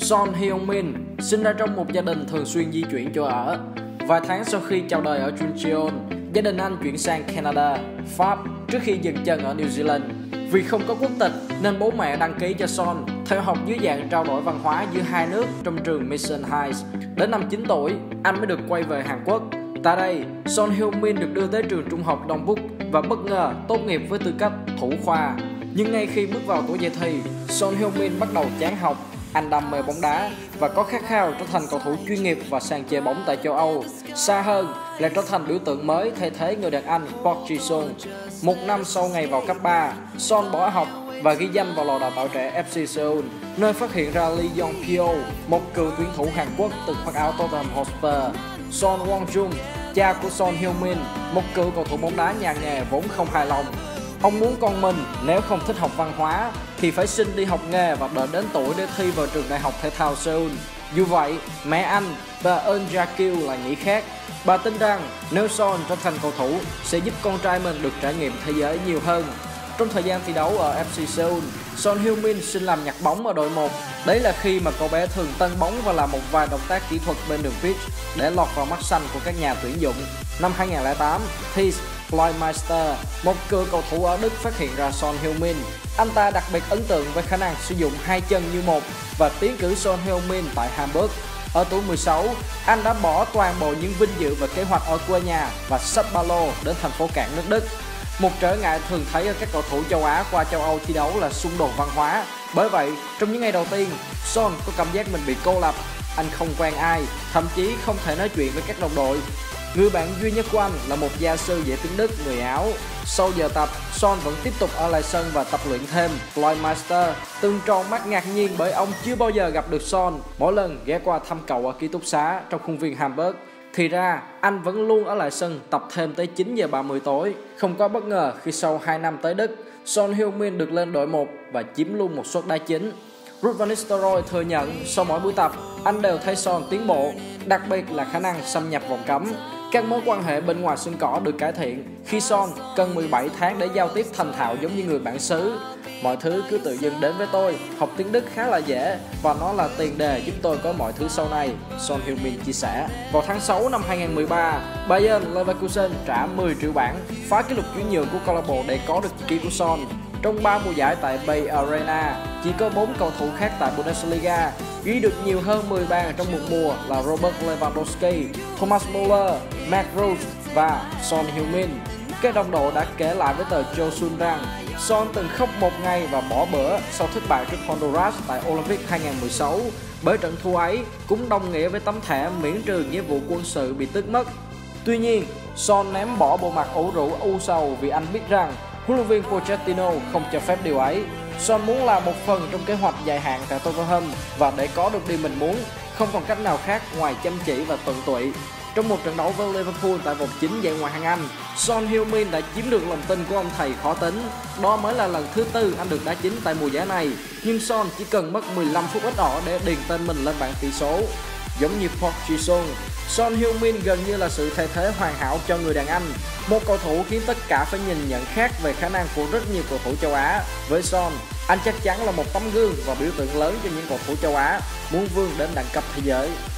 Son Heung-min sinh ra trong một gia đình thường xuyên di chuyển chỗ ở. Vài tháng sau khi chào đời ở Chungcheon, gia đình anh chuyển sang Canada, Pháp trước khi dừng chân ở New Zealand. Vì không có quốc tịch nên bố mẹ đăng ký cho Son theo học dưới dạng trao đổi văn hóa giữa hai nước trong trường Mission Heights. Đến năm 9 tuổi, anh mới được quay về Hàn Quốc. Tại đây, Son Heung-min được đưa tới trường trung học Đông Búc và bất ngờ tốt nghiệp với tư cách thủ khoa. Nhưng ngay khi bước vào tuổi dậy thì, Son Heung-min bắt đầu chán học. Anh đam mê bóng đá và có khát khao trở thành cầu thủ chuyên nghiệp và sàn chơi bóng tại châu Âu. Xa hơn là trở thành biểu tượng mới thay thế người đàn anh Park Ji-sung. Một năm sau ngày vào cấp 3, Son bỏ học và ghi danh vào lò đào tạo trẻ FC Seoul, nơi phát hiện ra Lee Yong-pyo, một cựu tuyển thủ Hàn Quốc từng khoác áo Tottenham Hotspur. Son Won-jung, cha của Son Heung-min, một cựu cầu thủ bóng đá nhà nghề vốn không hài lòng. Ông muốn con mình nếu không thích học văn hóa thì phải xin đi học nghề và đợi đến tuổi để thi vào trường đại học thể thao Seoul. Dù vậy, mẹ anh, bà Eun Ja-kyu lại nghĩ khác. Bà tin rằng nếu Son trở thành cầu thủ sẽ giúp con trai mình được trải nghiệm thế giới nhiều hơn. Trong thời gian thi đấu ở FC Seoul, Son Heung-min xin làm nhặt bóng ở đội 1. Đấy là khi mà cậu bé thường tân bóng và làm một vài động tác kỹ thuật bên đường pitch để lọt vào mắt xanh của các nhà tuyển dụng. Năm 2008, Thies Bloemeister, một cựu cầu thủ ở Đức phát hiện ra Son Heung-min. Anh ta đặc biệt ấn tượng với khả năng sử dụng hai chân như một và tiến cử Son Heung-min tại Hamburg. Ở tuổi 16, anh đã bỏ toàn bộ những vinh dự và kế hoạch ở quê nhà và xách ba lô đến thành phố cảng nước Đức. Một trở ngại thường thấy ở các cầu thủ châu Á qua châu Âu thi đấu là xung đột văn hóa. Bởi vậy, trong những ngày đầu tiên, Son có cảm giác mình bị cô lập. Anh không quen ai, thậm chí không thể nói chuyện với các đồng đội. Người bạn duy nhất của anh là một gia sư dạy tiếng Đức người Áo. Sau giờ tập, Son vẫn tiếp tục ở lại sân và tập luyện thêm. Bloemeister từng tròn mắt ngạc nhiên bởi ông chưa bao giờ gặp được Son. Mỗi lần ghé qua thăm cậu ở ký túc xá trong khuôn viên Hamburg, thì ra anh vẫn luôn ở lại sân tập thêm tới 9 giờ 30 tối. Không có bất ngờ khi sau 2 năm tới Đức, Son Heung-min được lên đội 1 và chiếm luôn một suất đá chính. Ruud van Nistelrooy thừa nhận sau mỗi buổi tập, anh đều thấy Son tiến bộ, đặc biệt là khả năng xâm nhập vòng cấm. Các mối quan hệ bên ngoài sân cỏ được cải thiện khi Son cần 17 tháng để giao tiếp thành thạo giống như người bản xứ. Mọi thứ cứ tự dưng đến với tôi, học tiếng Đức khá là dễ và nó là tiền đề giúp tôi có mọi thứ sau này, Son Heung-min chia sẻ. Vào tháng 6 năm 2013, Bayer Leverkusen trả 10 triệu bảng, phá kỷ lục chuyển nhượng của câu lạc bộ để có được chữ ký của Son. Trong 3 mùa giải tại Bay Arena, chỉ có 4 cầu thủ khác tại Bundesliga ghi được nhiều hơn 10 bàn trong một mùa là Robert Lewandowski, Thomas Muller, Marc Roos và Son Heung-min. Các đồng đội đã kể lại với tờ Chosun rằng Son từng khóc một ngày và bỏ bữa sau thất bại trước Honduras tại Olympic 2016, bởi trận thua ấy cũng đồng nghĩa với tấm thẻ miễn trừ nghĩa vụ quân sự bị tước mất. Tuy nhiên, Son ném bỏ bộ mặt ủ rũ u sầu vì anh biết rằng huấn luyện viên Pochettino không cho phép điều ấy. Son muốn làm một phần trong kế hoạch dài hạn tại Tottenham và để có được điều mình muốn, không còn cách nào khác ngoài chăm chỉ và tận tụy. Trong một trận đấu với Liverpool tại vòng 9 giải Ngoại hạng Anh, Son Heung-min đã chiếm được lòng tin của ông thầy khó tính. Đó mới là lần thứ 4 anh được đá chính tại mùa giải này, nhưng Son chỉ cần mất 15 phút ít ỏi để điền tên mình lên bảng tỷ số. Giống như Park Ji-sung, Son Heung-min gần như là sự thay thế hoàn hảo cho người đàn Anh, một cầu thủ khiến tất cả phải nhìn nhận khác về khả năng của rất nhiều cầu thủ châu Á. Với Son, anh chắc chắn là một tấm gương và biểu tượng lớn cho những cầu thủ châu Á muốn vươn đến đẳng cấp thế giới.